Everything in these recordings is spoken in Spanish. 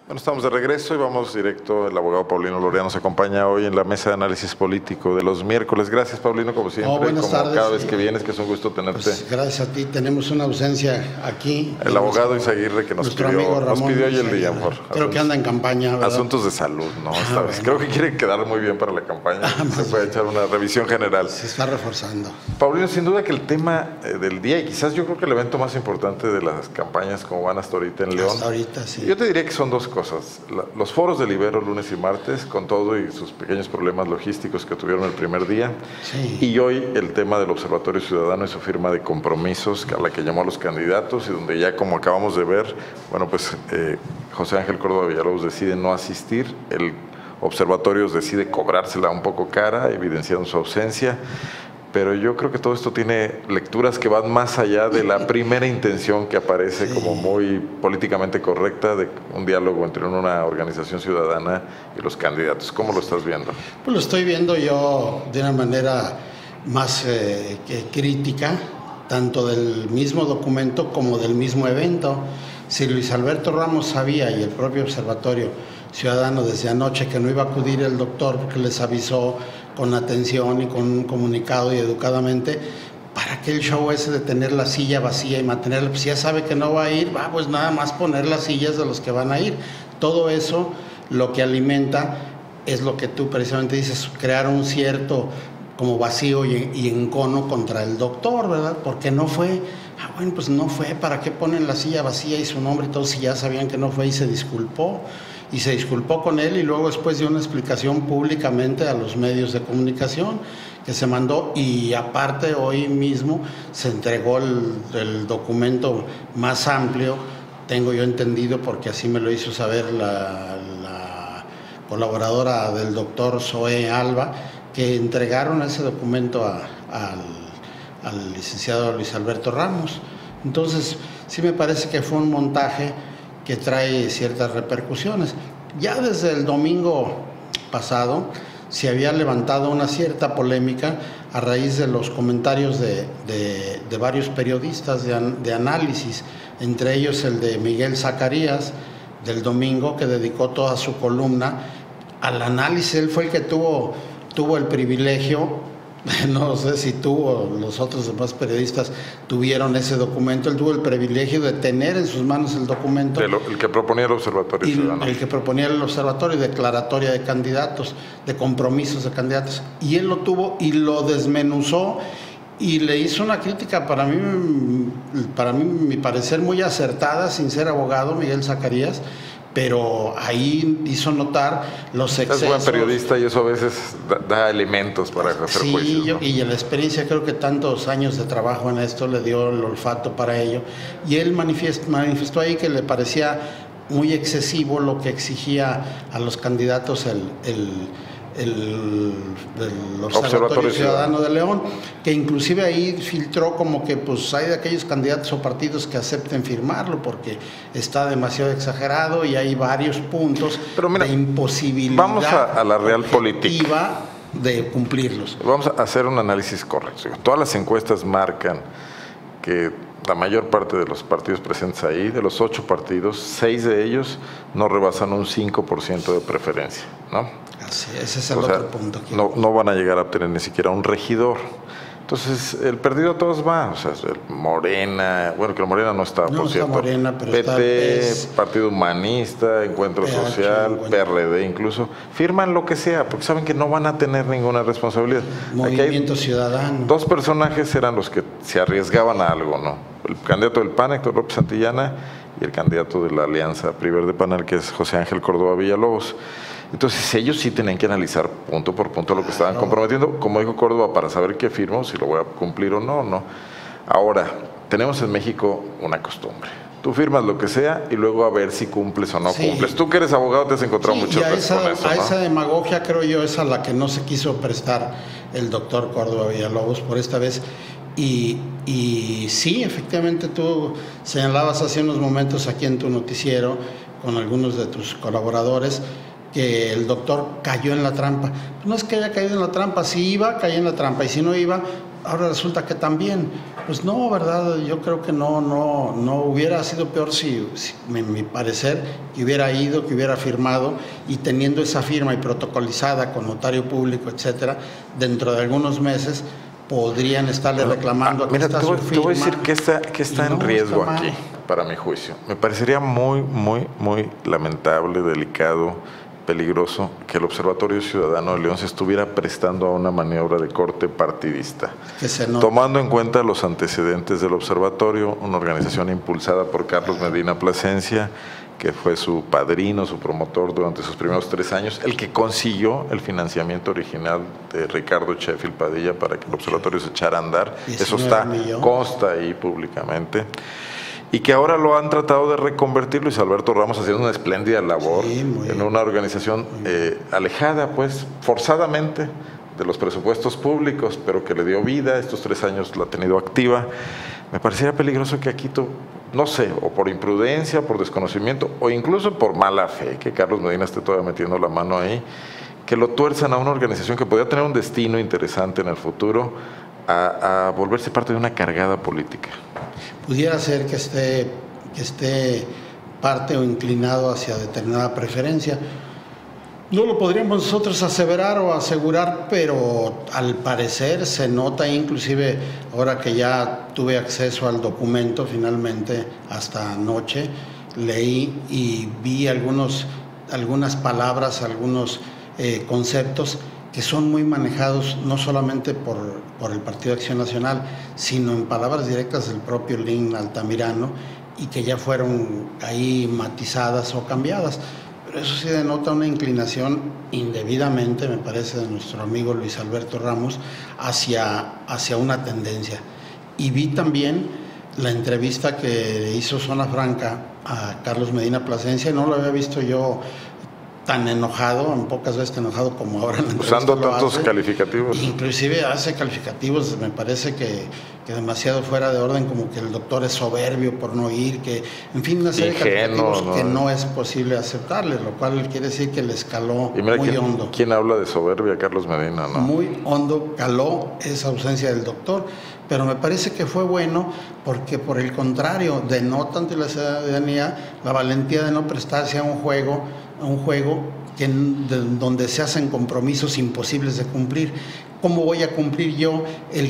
Bueno, estamos de regreso y vamos directo. El abogado Paulino Lorea nos acompaña hoy en la mesa de análisis político de los miércoles. Gracias, Paulino, como siempre. Buenas tardes. Cada vez que vienes, que es un gusto tenerte. Pues gracias a ti. Tenemos una ausencia aquí. El abogado Isaguirre que nos pidió hoy el día. Creo que anda en campaña, ¿verdad? Asuntos de salud, ¿no? Esta vez. Creo que quiere quedar muy bien para la campaña. Se puede echar una revisión general. Se está reforzando. Paulino, sin duda que el tema del día, y quizás yo creo que el evento más importante de las campañas como van hasta ahorita en León. Hasta ahorita, sí. Yo te diría que son dos cosas. Los foros del Ibero lunes y martes, con todo y sus pequeños problemas logísticos que tuvieron el primer día. Sí. Y hoy el tema del Observatorio Ciudadano y su firma de compromisos a la que llamó a los candidatos y donde ya, como acabamos de ver, bueno, pues José Ángel Córdoba Villalobos decide no asistir. El observatorio decide cobrársela un poco cara, evidenciando su ausencia. Pero yo creo que todo esto tiene lecturas que van más allá de la primera intención que aparece como muy políticamente correcta de un diálogo entre una organización ciudadana y los candidatos. ¿Cómo lo estás viendo? Pues lo estoy viendo yo de una manera más crítica, tanto del mismo documento como del mismo evento. Si Luis Alberto Ramos sabía, y el propio Observatorio Ciudadano desde anoche, que no iba a acudir el doctor porque les avisó con atención y con un comunicado y educadamente, ¿para qué el show ese de tener la silla vacía y mantenerla? Pues ya sabe que no va a ir, pues nada más poner las sillas de los que van a ir. Todo eso lo que alimenta es lo que tú precisamente dices, crear un cierto como vacío y encono contra el doctor, ¿verdad? Porque no fue. Bueno, pues no fue, ¿para qué ponen la silla vacía y su nombre y todo si ya sabían que no fue? Y se disculpó. Y se disculpó con él y luego después dio una explicación públicamente a los medios de comunicación que se mandó, y aparte hoy mismo se entregó el documento más amplio, tengo yo entendido, porque así me lo hizo saber la colaboradora del doctor Zoe Alba, que entregaron ese documento al licenciado Luis Alberto Ramos. Entonces sí me parece que fue un montaje que trae ciertas repercusiones. Ya desde el domingo pasado se había levantado una cierta polémica a raíz de los comentarios de varios periodistas de análisis, entre ellos el de Miguel Zacarías del domingo, que dedicó toda su columna al análisis. Él fue el que tuvo el privilegio, no sé si tú o los otros demás periodistas tuvieron ese documento. Él tuvo el privilegio de tener en sus manos el documento. El que proponía el Observatorio Ciudadano. El que proponía el Observatorio, declaratoria de candidatos, de compromisos de candidatos. Y él lo tuvo y lo desmenuzó y le hizo una crítica, para mí, mi parecer, muy acertada, sin ser abogado, Miguel Zacarías. Pero ahí hizo notar los excesos. Es buen periodista y eso a veces da elementos para hacer juicios, ¿no? Y la experiencia, creo que tantos años de trabajo en esto le dio el olfato para ello. Y él manifestó ahí que le parecía muy excesivo lo que exigía a los candidatos el Observatorio Ciudadano de León, que inclusive ahí filtró como que pues hay de aquellos candidatos o partidos que acepten firmarlo porque está demasiado exagerado y hay varios puntos de imposibilidad. Vamos a la real política de cumplirlos. Vamos a hacer un análisis correcto. Todas las encuestas marcan que la mayor parte de los partidos presentes ahí, de los 8 partidos, 6 de ellos no rebasan un 5% de preferencia, ¿no? Así, ese es el otro punto. No van a llegar a obtener ni siquiera un regidor. Entonces, el perdido a todos va. O sea, Morena, bueno, que Morena no está, por cierto. Morena, pero PT, está Partido Humanista, Encuentro Social, PRD incluso, firman lo que sea, porque saben que no van a tener ninguna responsabilidad. Movimiento Ciudadano. 2 personajes eran los que se arriesgaban a algo, ¿no? El candidato del PAN, Héctor López Santillana, y el candidato de la Alianza PRI Verde Panal, que es José Ángel Córdoba Villalobos. Entonces ellos sí tienen que analizar punto por punto lo que estaban comprometiendo, como dijo Córdoba, para saber qué firmo, si lo voy a cumplir o no. Ahora, tenemos en México una costumbre. Tú firmas lo que sea y luego a ver si cumples o no cumples. Tú que eres abogado te has encontrado muchas veces con eso, ¿no? A esa demagogia, creo yo, es a la que no se quiso prestar el doctor Córdoba Villalobos por esta vez. Y sí, efectivamente, tú señalabas hace unos momentos aquí en tu noticiero con algunos de tus colaboradores que el doctor cayó en la trampa. No es que haya caído en la trampa, si iba, caía en la trampa, y si no iba, ahora resulta que también. Pues no, ¿verdad? Yo creo que no hubiera sido peor si mi parecer, que hubiera ido, que hubiera firmado, y teniendo esa firma y protocolizada con notario público, etcétera, dentro de algunos meses podrían estarle reclamando. Mira, te voy a decir que está en riesgo aquí, para mi juicio. Me parecería muy, muy, muy lamentable, delicado, peligroso que el Observatorio Ciudadano de León se estuviera prestando a una maniobra de corte partidista. Tomando en cuenta los antecedentes del observatorio, una organización impulsada por Carlos Medina Plasencia, que fue su padrino, su promotor durante sus primeros 3 años, el que consiguió el financiamiento original de Ricardo Sheffield Padilla para que el observatorio se echara a andar. Eso consta ahí públicamente. Y que ahora lo han tratado de reconvertir Luis Alberto Ramos, haciendo una espléndida labor en una organización alejada, pues, forzadamente de los presupuestos públicos, pero que le dio vida. Estos 3 años la ha tenido activa. Me parecería peligroso que aquí, no sé, o por imprudencia, por desconocimiento, o incluso por mala fe, que Carlos Medina esté todavía metiendo la mano ahí, que lo tuerzan a una organización que podría tener un destino interesante en el futuro, a volverse parte de una cargada política. Pudiera ser que esté parte o inclinado hacia determinada preferencia. No lo podríamos nosotros aseverar o asegurar, pero al parecer se nota, inclusive ahora que ya tuve acceso al documento finalmente, hasta anoche, leí y vi algunas palabras, algunos conceptos que son muy manejados no solamente por el Partido de Acción Nacional, sino en palabras directas del propio Lin Altamirano, y que ya fueron ahí matizadas o cambiadas. Pero eso sí denota una inclinación indebidamente, me parece, de nuestro amigo Luis Alberto Ramos hacia una tendencia. Y vi también la entrevista que hizo Zona Franca a Carlos Medina Plasencia, no lo había visto yo tan enojado, en pocas veces tan enojado como ahora en la entrevista. Usando tantos calificativos. Inclusive hace calificativos, me parece que demasiado fuera de orden, como que el doctor es soberbio por no ir, que, en fin, una serie de calificativos que no es posible aceptarle, lo cual quiere decir que le escaló muy hondo. ¿Quién habla de soberbia? Carlos Medina, ¿no? Muy hondo caló esa ausencia del doctor, pero me parece que fue bueno porque, por el contrario, denota ante la ciudadanía la valentía de no prestarse a un juego donde se hacen compromisos imposibles de cumplir. ¿Cómo voy a cumplir yo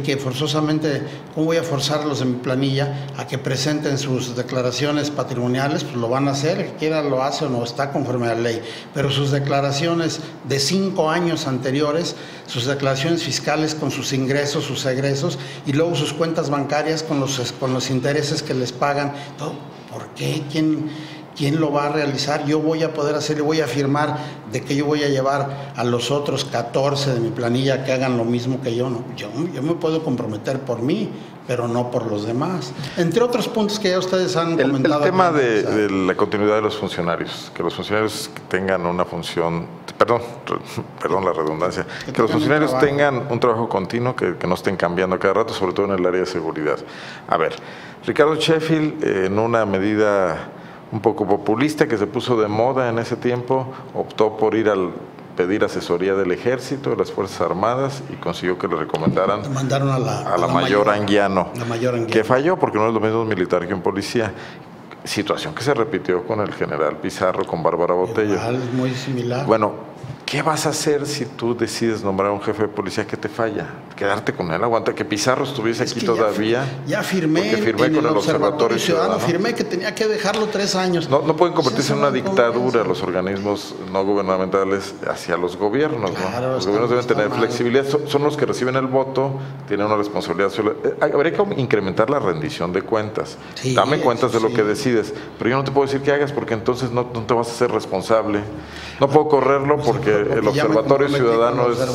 cómo voy a forzarlos en mi planilla a que presenten sus declaraciones patrimoniales? Pues lo van a hacer, el que quiera lo hace o no, está conforme a la ley, pero sus declaraciones de 5 años anteriores, sus declaraciones fiscales con sus ingresos, sus egresos, y luego sus cuentas bancarias con los intereses que les pagan, todo. ¿Por qué? ¿Quién lo va a realizar? Yo voy a poder hacerlo, voy a firmar de que yo voy a llevar a los otros 14 de mi planilla que hagan lo mismo que yo. No, yo me puedo comprometer por mí, pero no por los demás. Entre otros puntos que ya ustedes han comentado. El tema de la continuidad de los funcionarios, que los funcionarios tengan una función, perdón la redundancia, que los funcionarios tengan un trabajo continuo, que no estén cambiando cada rato, sobre todo en el área de seguridad. A ver, Ricardo Sheffield, en una medida un poco populista que se puso de moda en ese tiempo, optó por ir al pedir asesoría del Ejército, de las Fuerzas Armadas, y consiguió que le recomendaran a la mayor Anguiano, que falló porque no es lo mismo un militar que un policía. Situación que se repitió con el general Pizarro, con Bárbara Botello. Igual, muy similar. Bueno, ¿qué vas a hacer si tú decides nombrar a un jefe de policía que te falla? Quedarte con él, aguanta que Pizarro estuviese aquí todavía. Ya firmé con el Observatorio Ciudadano, firmé que tenía que dejarlo 3 años. No pueden convertirse en una dictadura los organismos no gubernamentales hacia los gobiernos, claro, ¿no? Los gobiernos deben tener flexibilidad, son los que reciben el voto, tienen una responsabilidad. Habría que incrementar la rendición de cuentas. Sí, dame cuentas de lo que decides, pero yo no te puedo decir qué hagas porque entonces no te vas a hacer responsable. No puedo correrlo porque el Observatorio Ciudadano es...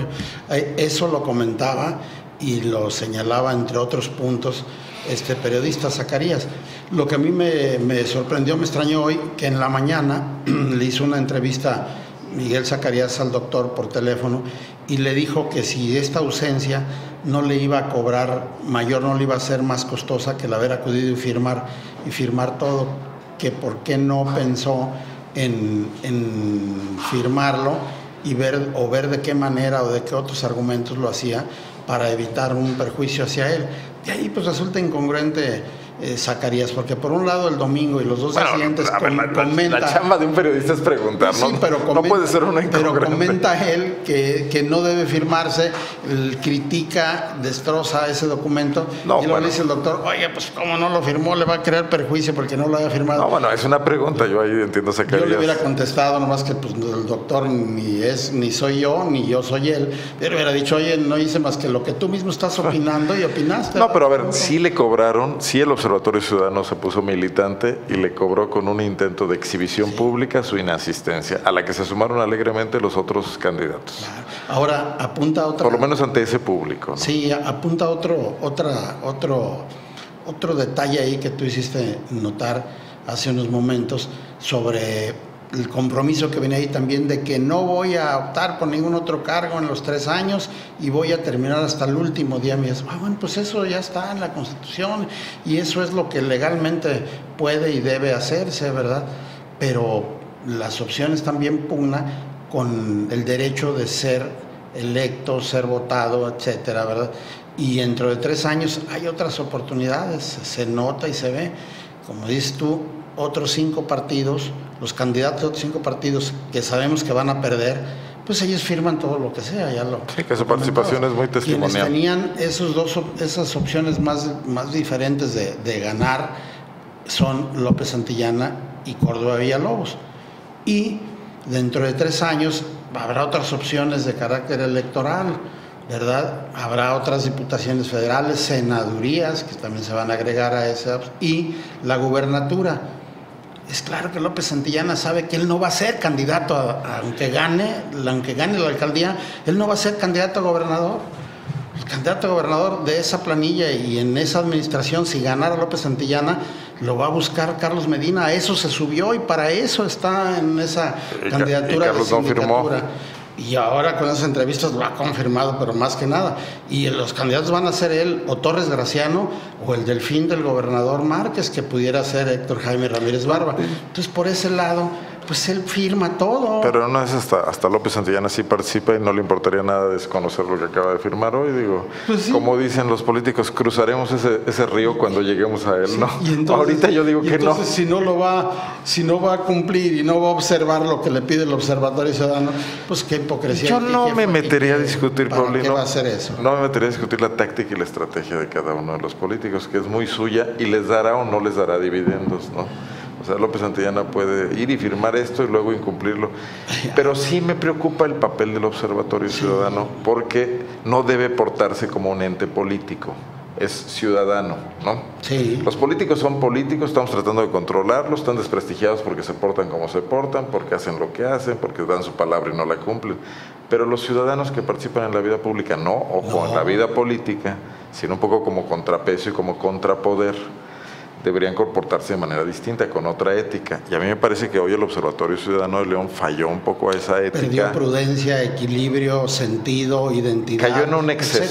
Eso lo comentaba y lo señalaba, entre otros puntos, este periodista Zacarías. Lo que a mí me sorprendió, me extrañó hoy, que en la mañana le hizo una entrevista Miguel Zacarías al doctor por teléfono y le dijo que si esta ausencia no le iba a cobrar mayor, no le iba a ser más costosa que el haber acudido y firmar todo, que por qué no pensó en firmarlo y ver de qué manera o de qué otros argumentos lo hacía, para evitar un perjuicio hacia él. De ahí pues resulta incongruente Zacarías, porque por un lado el domingo y los dos días siguientes comenta... La chamba de un periodista es preguntar, sí, ¿no? Pero comenta, no puede ser una incongruente. Pero comenta él que no debe firmarse, critica, destroza ese documento, y luego le dice el doctor, oye, pues como no lo firmó, le va a crear perjuicio porque no lo haya firmado. No, bueno, es una pregunta, yo ahí entiendo a Zacarías. Yo le hubiera contestado, nomás que pues, el doctor ni soy yo, ni yo soy él, pero hubiera dicho, oye, no hice más que lo que tú mismo estás opinando y opinaste. No, pero a ver, sí le cobraron, sí el Observatorio Ciudadano se puso militante y le cobró con un intento de exhibición pública su inasistencia, a la que se sumaron alegremente los otros candidatos. Claro. Ahora, apunta otra... Por lo menos ante ese público, ¿no? Sí, apunta otro detalle ahí que tú hiciste notar hace unos momentos sobre el compromiso que viene ahí también de que no voy a optar por ningún otro cargo en los 3 años y voy a terminar hasta el último día. Me dice, bueno, pues eso ya está en la Constitución y eso es lo que legalmente puede y debe hacerse, ¿verdad? Pero las opciones también pugnan con el derecho de ser electo, ser votado, etcétera, ¿verdad? Y dentro de 3 años hay otras oportunidades, se nota y se ve, como dices tú, otros 5 partidos, los candidatos de otros 5 partidos que sabemos que van a perder, pues ellos firman todo lo que sea, ya lo... Sí, que su participación es muy testimonial. Quienes tenían esas opciones más diferentes de ganar son López Santillana y Córdoba Villalobos. Y dentro de 3 años habrá otras opciones de carácter electoral, ¿verdad? Habrá otras diputaciones federales, senadurías, que también se van a agregar a esa, y la gubernatura. Es claro que López Santillana sabe que él no va a ser candidato, aunque gane la alcaldía, él no va a ser candidato a gobernador. El candidato a gobernador de esa planilla y en esa administración, si ganara López Santillana, lo va a buscar Carlos Medina. A eso se subió y para eso está en esa candidatura. Y Carlos de no firmó. Y ahora con esas entrevistas lo ha confirmado, pero más que nada. Y los candidatos van a ser él, o Torres Graciano, o el delfín del gobernador Márquez, que pudiera ser Héctor Jaime Ramírez Barba. Entonces, por ese lado, pues él firma todo. Pero no es hasta López Santillana sí participa y no le importaría nada desconocer lo que acaba de firmar hoy. Digo, pues sí, como dicen los políticos, cruzaremos ese río cuando lleguemos a él, sí, ¿no? Y entonces, ahorita yo digo que no. Si no va a cumplir y no va a observar lo que le pide el Observatorio Ciudadano, pues qué hipocresía. Yo no me metería a discutir, Paulino. ¿Qué va a hacer eso? No me metería a discutir la táctica y la estrategia de cada uno de los políticos, que es muy suya y les dará o no les dará dividendos, ¿no? O sea, López Santillana puede ir y firmar esto y luego incumplirlo. Pero sí me preocupa el papel del Observatorio Ciudadano, porque no debe portarse como un ente político, es ciudadano, ¿no? Sí. Los políticos son políticos, estamos tratando de controlarlos, están desprestigiados porque se portan como se portan, porque hacen lo que hacen, porque dan su palabra y no la cumplen. Pero los ciudadanos que participan en la vida pública, no, ojo, en la vida política, sino un poco como contrapeso y como contrapoder, deberían comportarse de manera distinta, con otra ética. Y a mí me parece que hoy el Observatorio Ciudadano de León falló un poco a esa ética. Perdió prudencia, equilibrio, sentido, identidad. Cayó en un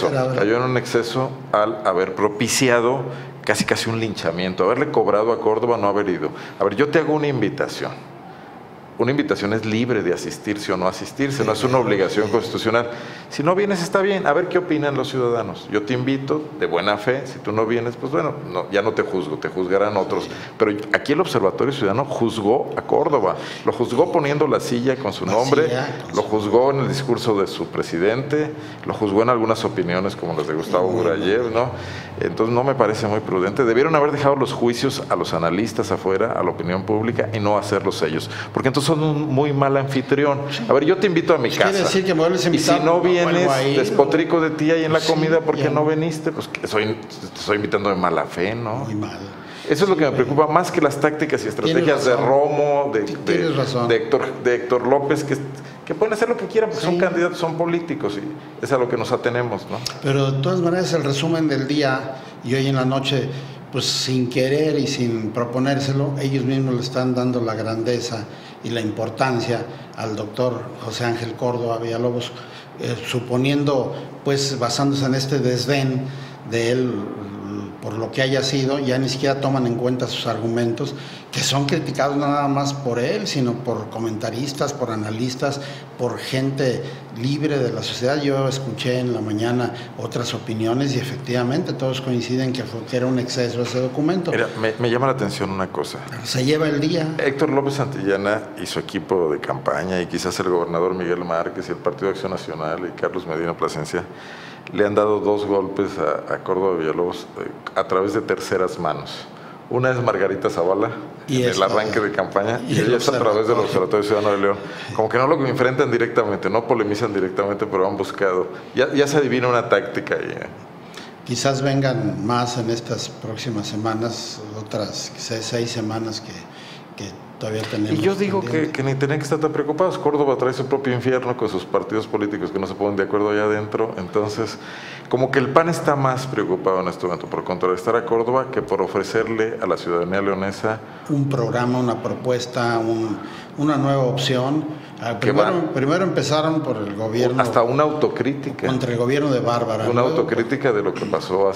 exceso al haber propiciado casi un linchamiento, haberle cobrado a Córdoba, no haber ido. A ver, yo te hago una invitación. Una invitación es libre de asistirse o no asistirse, no es una obligación constitucional. Si no vienes, está bien, a ver qué opinan los ciudadanos. Yo te invito de buena fe, si tú no vienes, pues bueno, ya no te juzgo, te juzgarán otros. Pero aquí el Observatorio Ciudadano juzgó a Córdoba, lo juzgó poniendo la silla con su nombre, lo juzgó en el discurso de su presidente, lo juzgó en algunas opiniones como las de Gustavo Burayev, ¿no? Entonces no me parece muy prudente. Debieron haber dejado los juicios a los analistas afuera, a la opinión pública, y no hacerlos ellos, porque entonces son un muy mal anfitrión. A ver, yo te invito a mi casa. Quiere decir que me vuelves a invitar. Y si no vienes, despotrico de ti ahí en la comida porque no viniste, pues te estoy invitando de mala fe, ¿no? Muy mal. Eso es lo que me preocupa, más que las tácticas y estrategias de Romo, de Héctor López, que pueden hacer lo que quieran, porque son candidatos, son políticos, y es a lo que nos atenemos, ¿no? Pero de todas maneras, el resumen del día y hoy en la noche, pues sin querer y sin proponérselo, ellos mismos le están dando la grandeza y la importancia al doctor José Ángel Córdoba Villalobos, suponiendo, pues basándose en este desdén de él por lo que haya sido, ya ni siquiera toman en cuenta sus argumentos, que son criticados no nada más por él, sino por comentaristas, por analistas, por gente libre de la sociedad. Yo escuché en la mañana otras opiniones y efectivamente todos coinciden que era un exceso ese documento. Mira, me llama la atención una cosa. Se lleva el día. Héctor López Santillana y su equipo de campaña, y quizás el gobernador Miguel Márquez y el Partido de Acción Nacional y Carlos Medina Plasencia, le han dado 2 golpes a Córdoba Villalobos a través de terceras manos. Una es Margarita Zavala, en el arranque de campaña, y ella es a través del Observatorio Ciudadano de León. Como que no lo enfrentan directamente, no polemizan directamente, pero han buscado. Ya se adivina una táctica ahí. Quizás vengan más en estas próximas semanas, otras 6 semanas que todavía tenemos. Y yo digo que ni tienen que estar tan preocupados. Córdoba trae su propio infierno con sus partidos políticos que no se ponen de acuerdo allá adentro. Entonces, como que el PAN está más preocupado en este momento por contrarrestar a Córdoba que por ofrecerle a la ciudadanía leonesa un programa, una propuesta, una nueva opción. Primero empezaron por el gobierno. Hasta una autocrítica. Contra el gobierno de Bárbara. Una autocrítica de lo que pasó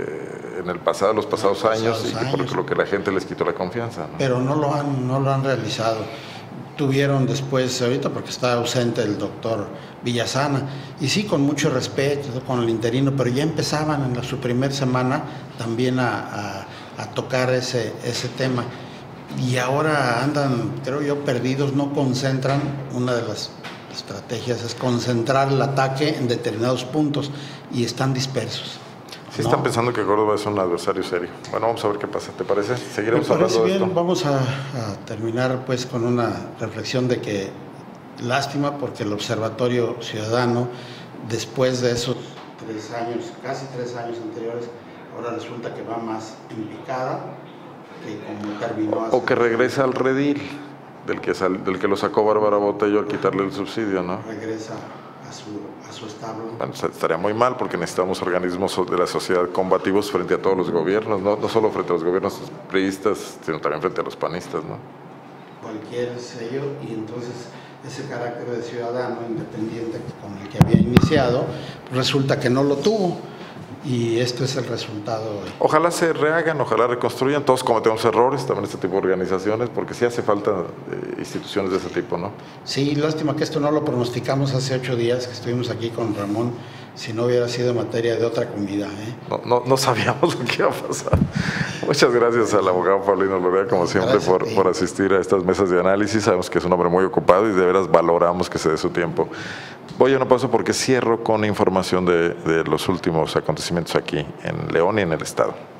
en el pasado, los pasados años, y por lo que la gente les quitó la confianza, ¿no? Pero no lo han realizado. Tuvieron después, ahorita porque está ausente el doctor Villasana, y sí, con mucho respeto, con el interino, pero ya empezaban en su primer semana también a tocar ese tema. Y ahora andan, creo yo, perdidos, no concentran. Una de las estrategias es concentrar el ataque en determinados puntos y están dispersos. Sí, están pensando que Córdoba es un adversario serio. Bueno, vamos a ver qué pasa, ¿te parece? Seguiremos hablando de esto. Vamos a terminar pues con una reflexión de que lástima porque el Observatorio Ciudadano, después de esos 3 años, casi 3 años anteriores, ahora resulta que va más en picada que como terminó hace... O que regresa al redil del que lo sacó Bárbara Botello al quitarle el subsidio, ¿no? Regresa a su establo. Bueno, estaría muy mal porque necesitamos organismos de la sociedad combativos frente a todos los gobiernos, no solo frente a los gobiernos priistas, sino también frente a los panistas, ¿no? Cualquier sello, y entonces ese carácter de ciudadano independiente con el que había iniciado, resulta que no lo tuvo. Y este es el resultado. Ojalá se rehagan, ojalá reconstruyan. Todos cometemos errores, también este tipo de organizaciones, porque sí hace falta instituciones de ese tipo, ¿no? Sí, lástima que esto no lo pronosticamos hace 8 días que estuvimos aquí con Ramón, si no hubiera sido materia de otra comida, ¿eh? No sabíamos lo que iba a pasar. Muchas gracias al abogado Paulino Lorea, como siempre, por asistir a estas mesas de análisis. Sabemos que es un hombre muy ocupado y de veras valoramos que se dé su tiempo. Voy a una pausa porque cierro con información de los últimos acontecimientos aquí en León y en el Estado.